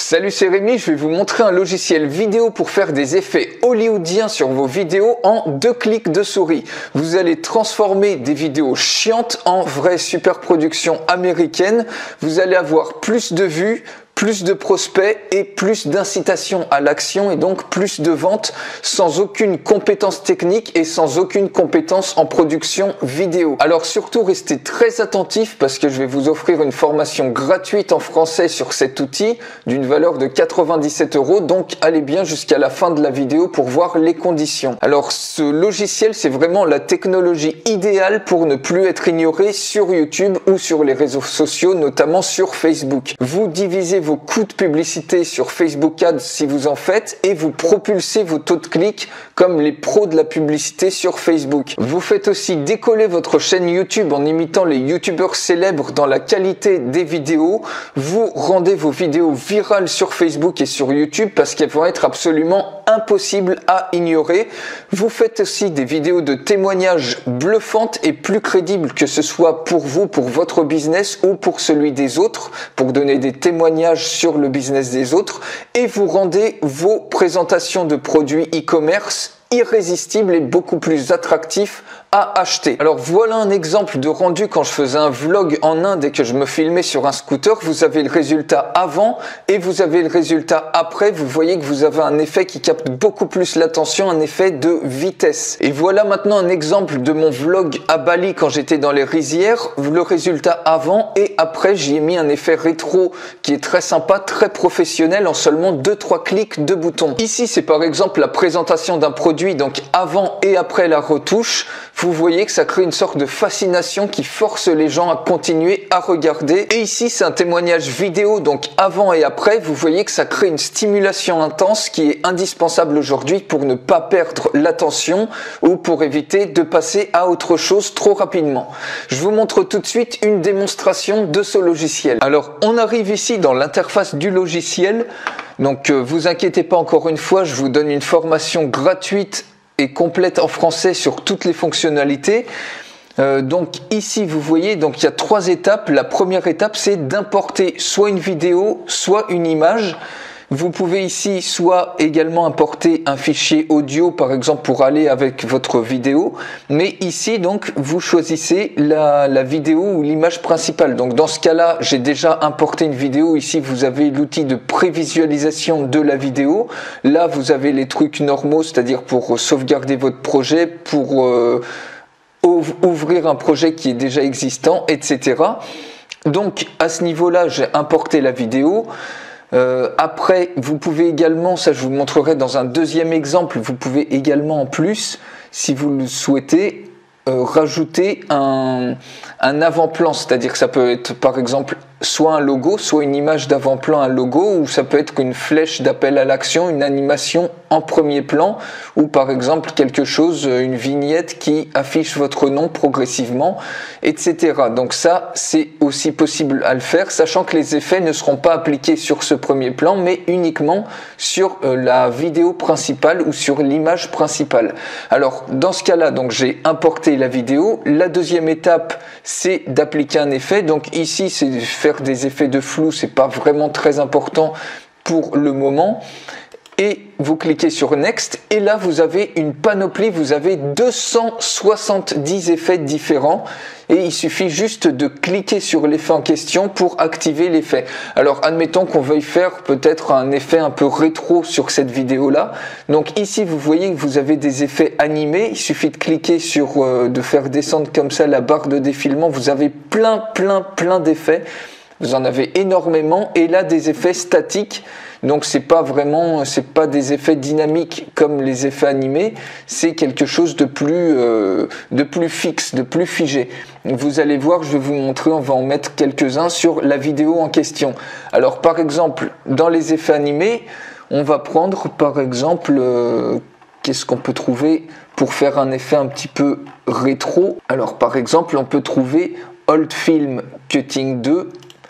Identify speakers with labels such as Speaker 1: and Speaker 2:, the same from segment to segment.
Speaker 1: Salut, c'est Rémi, je vais vous montrer un logiciel vidéo pour faire des effets hollywoodiens sur vos vidéos en 2 clics de souris. Vous allez transformer des vidéos chiantes en vraie super production américaine. Vous allez avoir plus de vues, plus de prospects et plus d'incitation à l'action et donc plus de ventes sans aucune compétence technique et sans aucune compétence en production vidéo. Alors surtout restez très attentifs parce que je vais vous offrir une formation gratuite en français sur cet outil d'une valeur de 97 €, donc allez bien jusqu'à la fin de la vidéo pour voir les conditions. Alors ce logiciel, c'est vraiment la technologie idéale pour ne plus être ignoré sur YouTube ou sur les réseaux sociaux, notamment sur Facebook. Vous divisez vos coûts de publicité sur Facebook Ads si vous en faites et vous propulsez vos taux de clics comme les pros de la publicité sur Facebook. Vous faites aussi décoller votre chaîne YouTube en imitant les youtubeurs célèbres dans la qualité des vidéos. Vous rendez vos vidéos virales sur Facebook et sur YouTube parce qu'elles vont être absolument impossibles à ignorer. Vous faites aussi des vidéos de témoignages bluffantes et plus crédibles, que ce soit pour vous, pour votre business ou pour celui des autres, pour donner des témoignages sur le business des autres, et vous rendez vos présentations de produits e-commerce irrésistibles et beaucoup plus attractifs à acheter. Alors voilà un exemple de rendu quand je faisais un vlog en Inde et que je me filmais sur un scooter. Vous avez le résultat avant et vous avez le résultat après. Vous voyez que vous avez un effet qui capte beaucoup plus l'attention, un effet de vitesse. Et voilà maintenant un exemple de mon vlog à Bali quand j'étais dans les rizières. Le résultat avant et après, j'y ai mis un effet rétro qui est très sympa, très professionnel en seulement 2-3 clics de bouton. Ici, c'est par exemple la présentation d'un produit, donc avant et après la retouche. Vous voyez que ça crée une sorte de fascination qui force les gens à continuer à regarder. Et ici, c'est un témoignage vidéo, donc avant et après. Vous voyez que ça crée une stimulation intense qui est indispensable aujourd'hui pour ne pas perdre l'attention ou pour éviter de passer à autre chose trop rapidement. Je vous montre tout de suite une démonstration de ce logiciel. Alors, on arrive ici dans l'interface du logiciel. Donc, vous inquiétez pas, encore une fois, je vous donne une formation gratuite et complète en français sur toutes les fonctionnalités. Donc ici vous voyez, donc il y a 3 étapes. La première étape, c'est d'importer soit une vidéo, soit une image. Vous pouvez ici soit également importer un fichier audio par exemple pour aller avec votre vidéo, mais ici donc vous choisissez la vidéo ou l'image principale. Donc dans ce cas-là, j'ai déjà importé une vidéo. Ici vous avez l'outil de prévisualisation de la vidéo. Là vous avez les trucs normaux, c'est-à-dire pour sauvegarder votre projet, pour ouvrir un projet qui est déjà existant, etc. Donc à ce niveau-là, j'ai importé la vidéo. Après, vous pouvez également, ça je vous montrerai dans un deuxième exemple, vous pouvez également en plus, si vous le souhaitez, rajouter un avant-plan, c'est-à-dire que ça peut être par exemple soit un logo, soit une image d'avant-plan, un logo, ou ça peut être une flèche d'appel à l'action, une animation en premier plan, ou par exemple quelque chose, une vignette qui affiche votre nom progressivement, etc. Donc ça, c'est aussi possible à le faire, sachant que les effets ne seront pas appliqués sur ce premier plan, mais uniquement sur la vidéo principale ou sur l'image principale. Alors, dans ce cas-là, donc j'ai importé la vidéo. La deuxième étape, c'est d'appliquer un effet. Donc ici, c'est faire des effets de flou, c'est pas vraiment très important pour le moment. Et vous cliquez sur Next et là vous avez une panoplie, vous avez 270 effets différents et il suffit juste de cliquer sur l'effet en question pour activer l'effet. Alors admettons qu'on veuille faire peut-être un effet un peu rétro sur cette vidéo là. Donc ici vous voyez que vous avez des effets animés, il suffit de cliquer sur, de faire descendre comme ça la barre de défilement, vous avez plein d'effets. Vous en avez énormément et là des effets statiques. Donc c'est pas des effets dynamiques comme les effets animés, c'est quelque chose de plus fixe, de plus figé. Vous allez voir, je vais vous montrer, on va en mettre quelques-uns sur la vidéo en question. Alors par exemple, dans les effets animés, on va prendre par exemple, qu'est-ce qu'on peut trouver pour faire un effet un petit peu rétro. Alors par exemple, on peut trouver Old Film Cutting 2.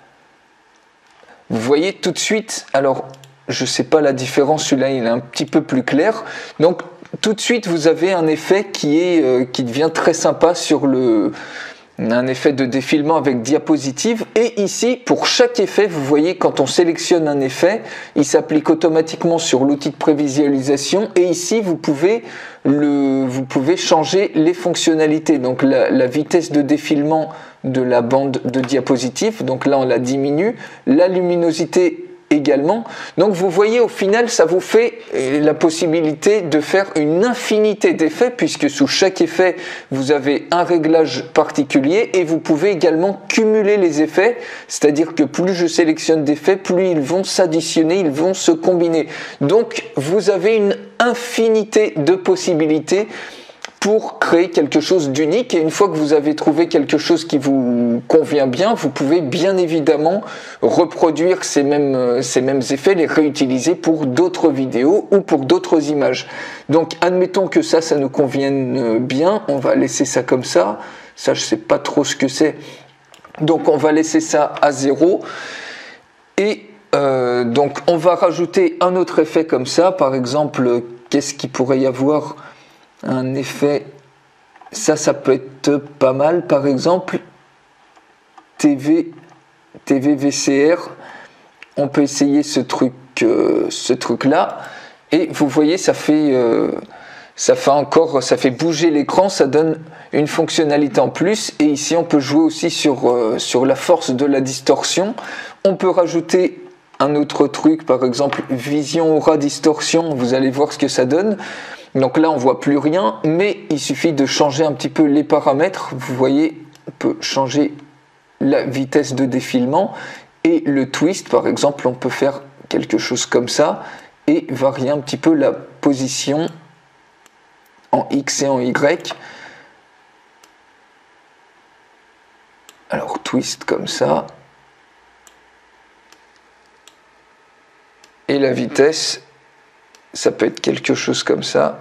Speaker 1: Vous voyez tout de suite, alors je ne sais pas la différence, celui-là il est un petit peu plus clair. Donc tout de suite vous avez un effet qui devient très sympa sur le un effet de défilement avec diapositive. Et ici, pour chaque effet, vous voyez, quand on sélectionne un effet, il s'applique automatiquement sur l'outil de prévisualisation. Et ici, vous pouvez changer les fonctionnalités. Donc la vitesse de défilement de la bande de diapositive. Donc là, on la diminue. La luminosité également. Donc vous voyez, au final, ça vous fait la possibilité de faire une infinité d'effets, puisque sous chaque effet, vous avez un réglage particulier et vous pouvez également cumuler les effets, c'est-à-dire que plus je sélectionne d'effets, plus ils vont s'additionner, ils vont se combiner. Donc vous avez une infinité de possibilités pour créer quelque chose d'unique, et une fois que vous avez trouvé quelque chose qui vous convient bien, vous pouvez bien évidemment reproduire ces mêmes effets, les réutiliser pour d'autres vidéos ou pour d'autres images. Donc admettons que ça nous convienne bien, on va laisser ça comme ça, ça je sais pas trop ce que c'est, donc on va laisser ça à 0, et donc on va rajouter un autre effet comme ça, par exemple, qu'est-ce qu'il pourrait y avoir? Un effet, ça peut être pas mal, par exemple TV VCR, on peut essayer ce truc là, et vous voyez, ça fait bouger l'écran, ça donne une fonctionnalité en plus. Et ici on peut jouer aussi sur la force de la distorsion. On peut rajouter un autre truc, par exemple vision aura distorsion, vous allez voir ce que ça donne. Donc là on voit plus rien, mais il suffit de changer un petit peu les paramètres. Vous voyez, on peut changer la vitesse de défilement et le twist, par exemple, on peut faire quelque chose comme ça et varier un petit peu la position en X et en Y. Alors twist comme ça, et la vitesse, ça peut être quelque chose comme ça.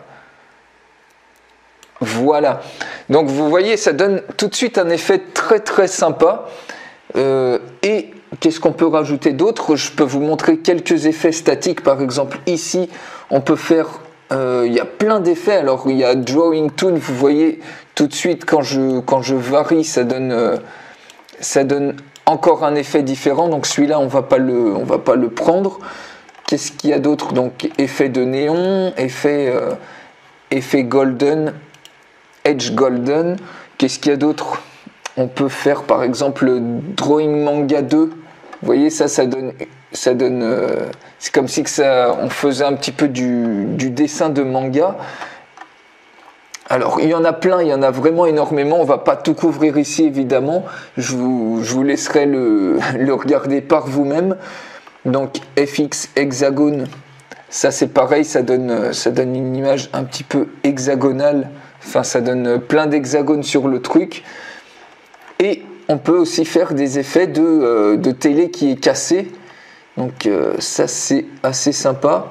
Speaker 1: Voilà. Donc vous voyez, ça donne tout de suite un effet très très sympa. Et qu'est-ce qu'on peut rajouter d'autre? Je peux vous montrer quelques effets statiques. Par exemple, ici, on peut faire... il y a plein d'effets. Alors il y a Drawing Tool. Vous voyez tout de suite quand je varie, ça donne encore un effet différent. Donc celui-là, on va pas le prendre. Qu'est-ce qu'il y a d'autre? Donc effet de néon, effet golden, edge golden. Qu'est-ce qu'il y a d'autre? On peut faire par exemple Drawing Manga 2. Vous voyez, ça donne c'est comme si on faisait un petit peu du dessin de manga. Alors il y en a plein, il y en a vraiment énormément. On va pas tout couvrir ici évidemment. Je vous laisserai le regarder par vous-même. Donc FX hexagone, ça c'est pareil, ça donne une image un petit peu hexagonale, enfin ça donne plein d'hexagones sur le truc. Et on peut aussi faire des effets de télé qui est cassée, donc ça c'est assez sympa.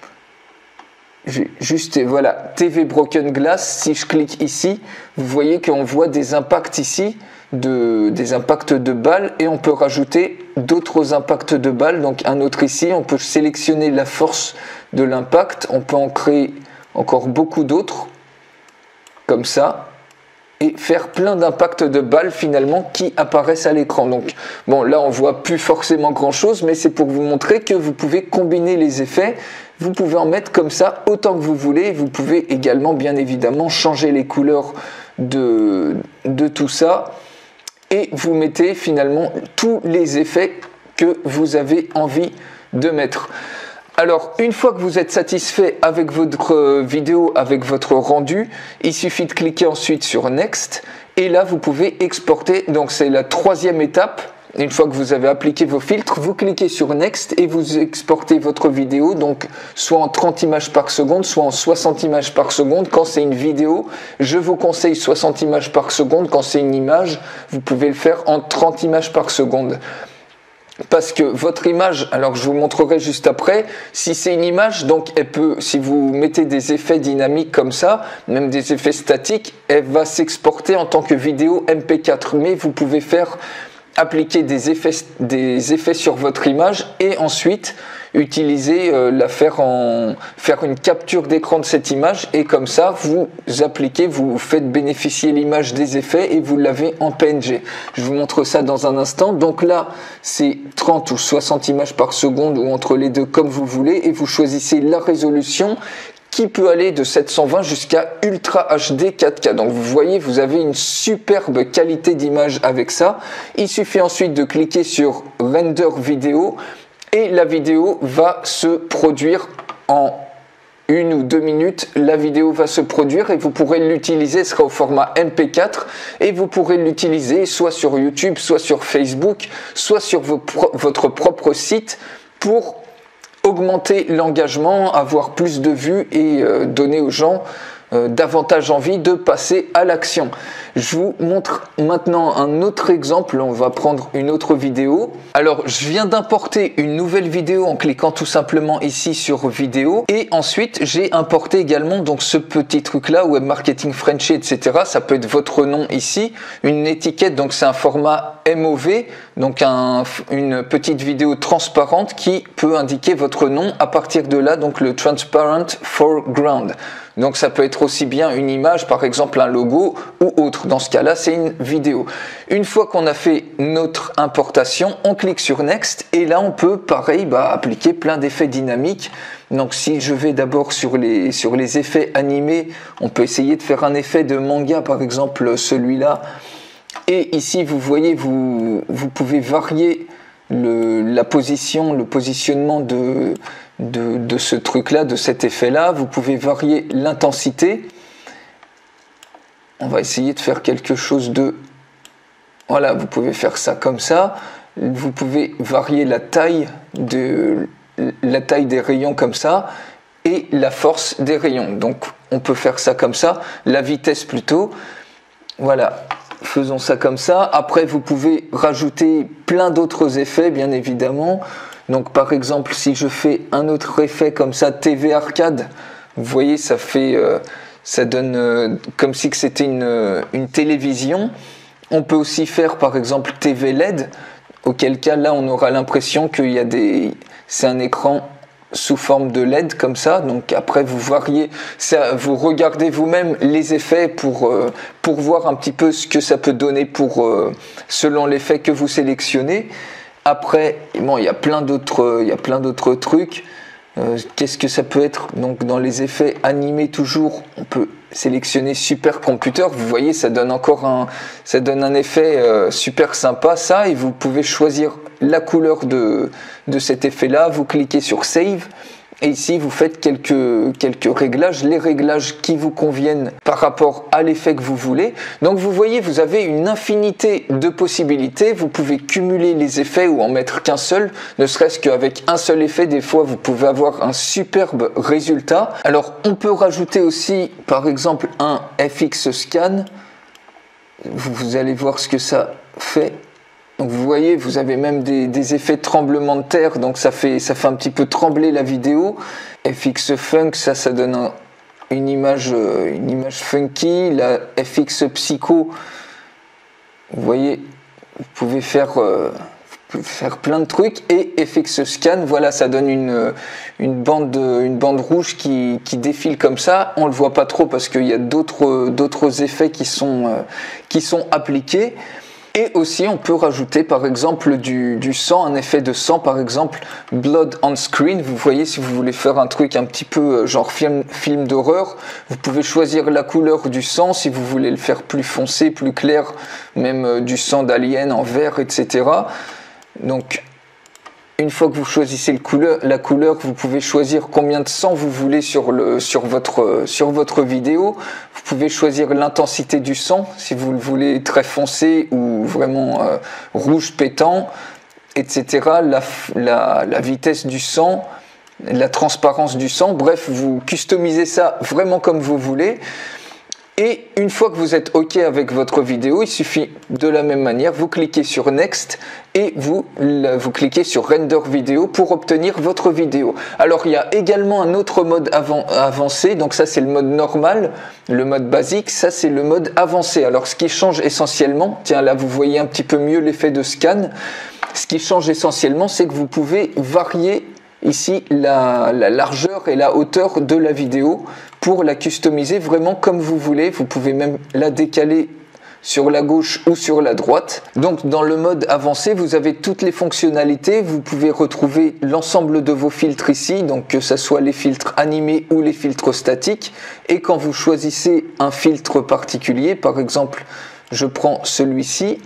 Speaker 1: Juste, voilà, TV Broken Glass, si je clique ici, vous voyez qu'on voit des impacts ici, des impacts de balles, et on peut rajouter d'autres impacts de balles. Donc un autre ici, on peut sélectionner la force de l'impact, on peut en créer encore beaucoup d'autres, comme ça, et faire plein d'impacts de balles finalement qui apparaissent à l'écran. Donc bon, là on voit plus forcément grand chose, mais c'est pour vous montrer que vous pouvez combiner les effets. Vous pouvez en mettre comme ça autant que vous voulez. Vous pouvez également bien évidemment changer les couleurs de tout ça, et vous mettez finalement tous les effets que vous avez envie de mettre. Alors une fois que vous êtes satisfait avec votre vidéo, avec votre rendu, il suffit de cliquer ensuite sur Next, et là vous pouvez exporter. Donc c'est la troisième étape. Une fois que vous avez appliqué vos filtres, vous cliquez sur Next et vous exportez votre vidéo, donc soit en 30 images par seconde, soit en 60 images par seconde. Quand c'est une vidéo, je vous conseille 60 images par seconde. Quand c'est une image, vous pouvez le faire en 30 images par seconde. Parce que votre image, alors je vous montrerai juste après, si c'est une image, donc elle peut, si vous mettez des effets dynamiques comme ça, même des effets statiques, elle va s'exporter en tant que vidéo MP4. Mais vous pouvez faire appliquer des effets sur votre image, et ensuite utiliser, faire une capture d'écran de cette image et comme ça vous faites bénéficier l'image des effets et vous l'avez en PNG. Je vous montre ça dans un instant. Donc là c'est 30 ou 60 images par seconde ou entre les deux comme vous voulez et vous choisissez la résolution qui peut aller de 720 jusqu'à Ultra HD 4K. Donc vous voyez, vous avez une superbe qualité d'image avec ça. Il suffit ensuite de cliquer sur Render vidéo et la vidéo va se produire en 1 ou 2 minutes. La vidéo va se produire et vous pourrez l'utiliser, ce sera au format MP4 et vous pourrez l'utiliser soit sur YouTube, soit sur Facebook, soit sur votre propre site pour augmenter l'engagement, avoir plus de vues et donner aux gens davantage envie de passer à l'action. Je vous montre maintenant un autre exemple. On va prendre une autre vidéo. Alors, je viens d'importer une nouvelle vidéo en cliquant tout simplement ici sur vidéo. Et ensuite, j'ai importé également donc ce petit truc là, Web Marketing Frenchy, etc. Ça peut être votre nom ici, une étiquette. Donc, c'est un format MOV, donc une petite vidéo transparente qui peut indiquer votre nom. À partir de là, donc le Transparent Foreground. Donc ça peut être aussi bien une image, par exemple un logo ou autre. Dans ce cas-là, c'est une vidéo. Une fois qu'on a fait notre importation, on clique sur Next et là on peut, pareil, appliquer plein d'effets dynamiques. Donc si je vais d'abord sur les effets animés, on peut essayer de faire un effet de manga, par exemple celui-là. Et ici, vous voyez, vous pouvez varier le positionnement de ce truc-là, de cet effet-là. Vous pouvez varier l'intensité. On va essayer de faire quelque chose de... Voilà, vous pouvez faire ça comme ça. Vous pouvez varier la taille des rayons comme ça et la force des rayons. Donc, on peut faire ça comme ça. La vitesse plutôt. Voilà. Faisons ça comme ça. Après, vous pouvez rajouter plein d'autres effets, bien évidemment. Donc, par exemple, si je fais un autre effet comme ça, TV Arcade, vous voyez, ça donne comme si c'était une télévision. On peut aussi faire, par exemple, TV LED, auquel cas, là, on aura l'impression c'est un écran sous forme de LED comme ça. Donc après vous variez ça, vous regardez vous-même les effets pour voir un petit peu ce que ça peut donner selon l'effet que vous sélectionnez. Après bon, il y a plein d'autres trucs. Qu'est-ce que ça peut être? Donc dans les effets animés toujours, on peut sélectionner Super Computer. Vous voyez, ça donne un effet super sympa ça, et vous pouvez choisir la couleur de cet effet là. Vous cliquez sur Save et ici vous faites quelques réglages, les réglages qui vous conviennent par rapport à l'effet que vous voulez. Donc vous voyez, vous avez une infinité de possibilités. Vous pouvez cumuler les effets ou en mettre qu'un seul, ne serait-ce qu'avec un seul effet, des fois vous pouvez avoir un superbe résultat. Alors on peut rajouter aussi par exemple un FX Scan. Vous allez voir ce que ça fait. Donc vous voyez, vous avez même des effets de tremblement de terre, donc ça fait un petit peu trembler la vidéo. FX Funk, ça donne une image funky. La FX Psycho, vous voyez, vous pouvez faire plein de trucs. Et FX Scan, voilà, ça donne une bande rouge qui défile comme ça. On le voit pas trop parce qu'il y a d'autres effets qui sont appliqués. Et aussi, on peut rajouter par exemple du sang, un effet de sang, par exemple Blood on Screen. Vous voyez, si vous voulez faire un truc un petit peu genre film d'horreur, vous pouvez choisir la couleur du sang, si vous voulez le faire plus foncé, plus clair, même du sang d'alien en vert, etc. Donc, une fois que vous choisissez la couleur, vous pouvez choisir combien de sang vous voulez sur votre vidéo. Vous pouvez choisir l'intensité du sang, si vous le voulez très foncé ou vraiment rouge pétant, etc. La vitesse du sang, la transparence du sang. Bref, vous customisez ça vraiment comme vous voulez. Et une fois que vous êtes OK avec votre vidéo, il suffit de la même manière, vous cliquez sur Next et vous cliquez sur Render vidéo pour obtenir votre vidéo. Alors il y a également un autre mode avancé, donc ça c'est le mode normal, le mode basique, ça c'est le mode avancé. Alors ce qui change essentiellement, tiens là vous voyez un petit peu mieux l'effet de scan, ce qui change essentiellement c'est que vous pouvez varier ici la largeur et la hauteur de la vidéo pour la customiser vraiment comme vous voulez. Vous pouvez même la décaler sur la gauche ou sur la droite. Donc dans le mode avancé, vous avez toutes les fonctionnalités. Vous pouvez retrouver l'ensemble de vos filtres ici, donc que ce soit les filtres animés ou les filtres statiques. Et quand vous choisissez un filtre particulier, par exemple, je prends celui-ci,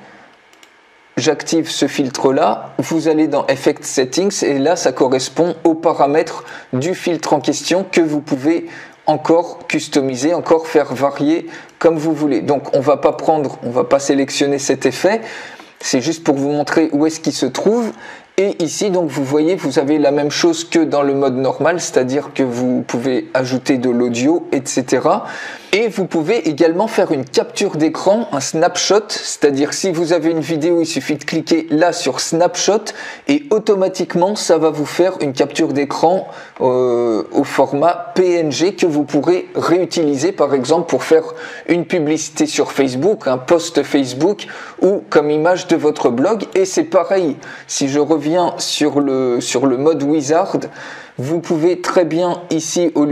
Speaker 1: j'active ce filtre-là, vous allez dans Effect Settings et là, ça correspond aux paramètres du filtre en question que vous pouvez encore customiser, encore faire varier comme vous voulez. Donc on va pas sélectionner cet effet, c'est juste pour vous montrer où est-ce qu'il se trouve. Et ici, donc vous voyez, vous avez la même chose que dans le mode normal, c'est-à-dire que vous pouvez ajouter de l'audio, etc. Et vous pouvez également faire une capture d'écran, un snapshot, c'est-à-dire si vous avez une vidéo, il suffit de cliquer là sur snapshot et automatiquement ça va vous faire une capture d'écran au format PNG que vous pourrez réutiliser par exemple pour faire une publicité sur Facebook, un post Facebook ou comme image de votre blog. Et c'est pareil, si je reviens sur le mode wizard, vous pouvez très bien ici, au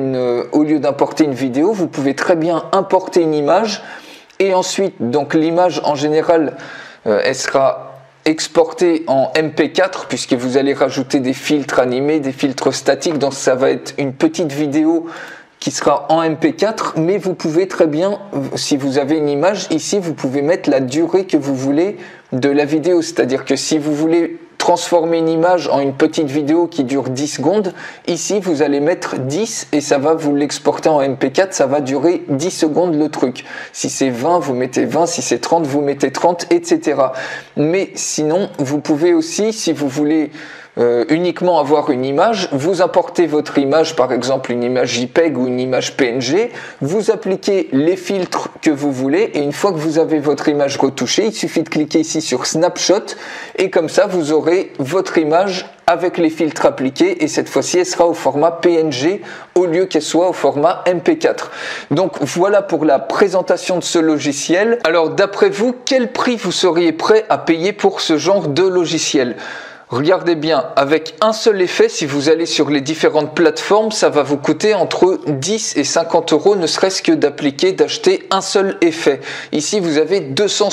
Speaker 1: lieu d'importer une vidéo, vous pouvez très bien importer une image et ensuite, donc l'image en général, elle sera exportée en MP4 puisque vous allez rajouter des filtres animés, des filtres statiques, donc ça va être une petite vidéo qui sera en MP4, mais vous pouvez très bien, si vous avez une image, ici vous pouvez mettre la durée que vous voulez de la vidéo, c'est-à-dire que si vous voulez transformer une image en une petite vidéo qui dure 10 secondes, ici vous allez mettre 10 et ça va vous l'exporter en MP4, ça va durer 10 secondes le truc. Si c'est 20, vous mettez 20, si c'est 30, vous mettez 30, etc. Mais sinon, vous pouvez aussi, si vous voulez uniquement avoir une image, vous importez votre image, par exemple une image JPEG ou une image PNG, vous appliquez les filtres que vous voulez et une fois que vous avez votre image retouchée, il suffit de cliquer ici sur Snapshot et comme ça vous aurez votre image avec les filtres appliqués et cette fois-ci elle sera au format PNG au lieu qu'elle soit au format MP4. Donc voilà pour la présentation de ce logiciel. Alors d'après vous, quel prix vous seriez prêt à payer pour ce genre de logiciel ? Regardez bien, avec un seul effet, si vous allez sur les différentes plateformes, ça va vous coûter entre 10 et 50 euros, ne serait-ce que d'acheter un seul effet. Ici, vous avez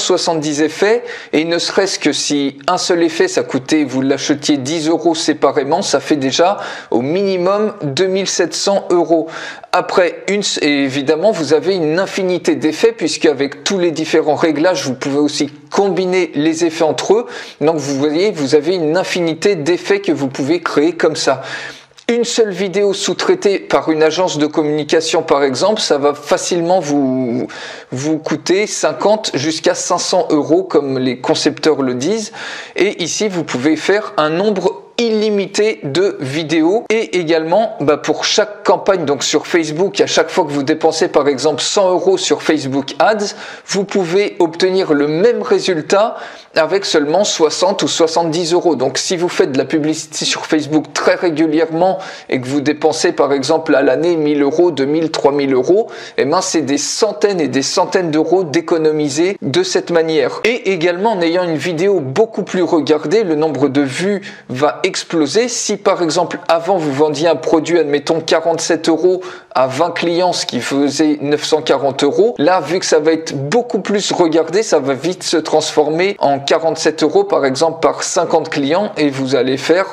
Speaker 1: 270 effets et ne serait-ce que si un seul effet, ça coûtait, vous l'achetiez 10 euros séparément, ça fait déjà au minimum 2700 euros. Après, évidemment, vous avez une infinité d'effets puisque avec tous les différents réglages, vous pouvez aussi combiner les effets entre eux. Donc, vous voyez, vous avez une infinité d'effets que vous pouvez créer comme ça. Une seule vidéo sous-traitée par une agence de communication, par exemple, ça va facilement vous coûter 50 jusqu'à 500 euros, comme les concepteurs le disent. Et ici, vous pouvez faire un nombre illimité de vidéos et également pour chaque campagne, donc sur Facebook, à chaque fois que vous dépensez par exemple 100 euros sur Facebook Ads, vous pouvez obtenir le même résultat avec seulement 60 ou 70 euros. Donc si vous faites de la publicité sur Facebook très régulièrement et que vous dépensez par exemple à l'année 1000 euros, 2000, 3000 euros, eh ben c'est des centaines et des centaines d'euros d'économiser de cette manière. Et également en ayant une vidéo beaucoup plus regardée, le nombre de vues va exploser. Si par exemple avant vous vendiez un produit, admettons 47 euros à 20 clients, ce qui faisait 940 euros, là vu que ça va être beaucoup plus regardé, ça va vite se transformer en 47 euros par exemple par 50 clients et vous allez faire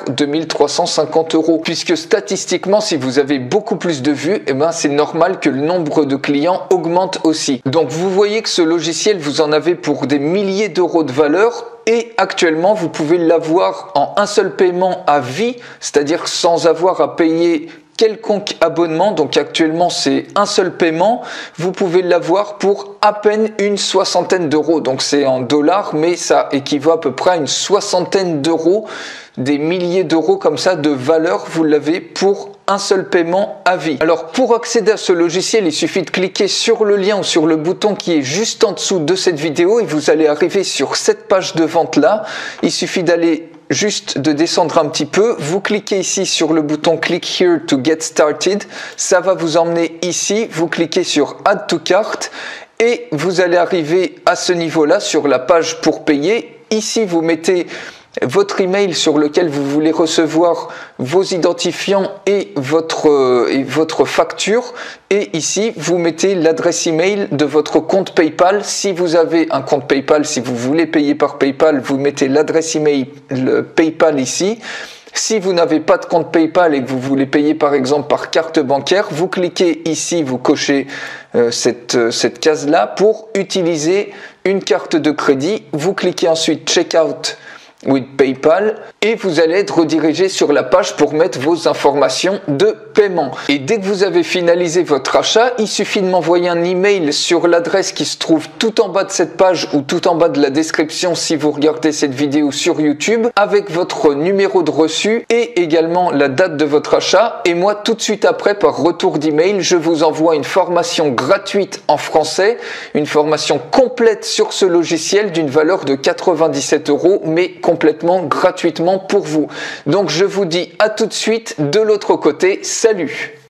Speaker 1: 2350 euros. Puisque statistiquement, si vous avez beaucoup plus de vues, eh ben c'est normal que le nombre de clients augmente aussi. Donc vous voyez que ce logiciel, vous en avez pour des milliers d'euros de valeur. Et actuellement, vous pouvez l'avoir en un seul paiement à vie, c'est-à-dire sans avoir à payer quelconque abonnement. Donc actuellement, c'est un seul paiement. Vous pouvez l'avoir pour à peine une soixantaine d'euros. Donc c'est en dollars, mais ça équivaut à peu près à une soixantaine d'euros, des milliers d'euros comme ça de valeur. Vous l'avez pour un seul paiement à vie. Alors pour accéder à ce logiciel, il suffit de cliquer sur le lien ou sur le bouton qui est juste en dessous de cette vidéo et vous allez arriver sur cette page de vente là. Il suffit d'aller juste de descendre un petit peu, vous cliquez ici sur le bouton Click here to get started, ça va vous emmener ici, vous cliquez sur Add to Cart et vous allez arriver à ce niveau là sur la page pour payer. Ici vous mettez votre email sur lequel vous voulez recevoir vos identifiants et votre facture. Et ici, vous mettez l'adresse email de votre compte PayPal. Si vous avez un compte PayPal, si vous voulez payer par PayPal, vous mettez l'adresse email PayPal ici. Si vous n'avez pas de compte PayPal et que vous voulez payer par exemple par carte bancaire, vous cliquez ici, vous cochez cette case-là pour utiliser une carte de crédit. Vous cliquez ensuite Checkout with PayPal et vous allez être redirigé sur la page pour mettre vos informations de paiement. Et dès que vous avez finalisé votre achat, il suffit de m'envoyer un email sur l'adresse qui se trouve tout en bas de cette page ou tout en bas de la description si vous regardez cette vidéo sur YouTube avec votre numéro de reçu et également la date de votre achat. Et moi, tout de suite après, par retour d'email, je vous envoie une formation gratuite en français, une formation complète sur ce logiciel d'une valeur de 97 €, mais complètement gratuitement pour vous. Donc je vous dis à tout de suite de l'autre côté. Salut!